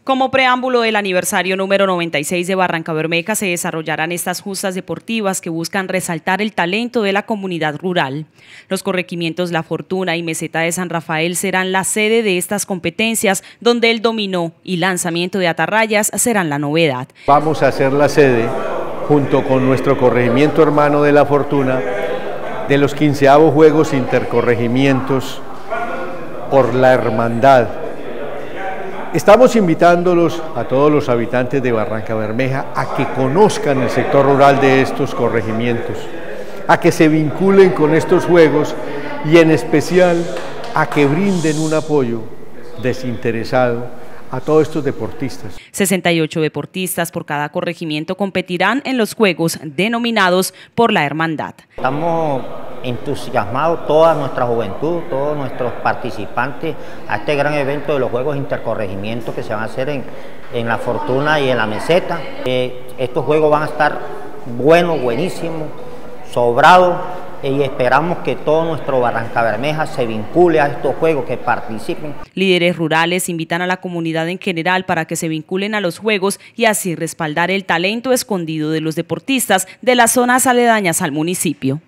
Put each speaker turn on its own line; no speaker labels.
Como preámbulo del aniversario número 96 de Barrancabermeja, se desarrollarán estas justas deportivas que buscan resaltar el talento de la comunidad rural. Los corregimientos La Fortuna y Meseta de San Rafael serán la sede de estas competencias, donde el dominó y lanzamiento de atarrayas serán la novedad.
Vamos a ser la sede, junto con nuestro corregimiento hermano de La Fortuna, de los 15avos Juegos Intercorregimientos por la Hermandad. Estamos invitándolos a todos los habitantes de Barrancabermeja a que conozcan el sector rural de estos corregimientos, a que se vinculen con estos juegos y en especial a que brinden un apoyo desinteresado a todos estos deportistas.
68 deportistas por cada corregimiento competirán en los juegos denominados por la Hermandad.
Estamos entusiasmados, toda nuestra juventud, todos nuestros participantes, a este gran evento de los Juegos Intercorregimientos que se van a hacer en La Fortuna y en la Meseta. Estos juegos van a estar buenos, buenísimos, sobrados, y esperamos que todo nuestro Barrancabermeja se vincule a estos juegos, que participen.
Líderes rurales invitan a la comunidad en general para que se vinculen a los juegos y así respaldar el talento escondido de los deportistas de las zonas aledañas al municipio.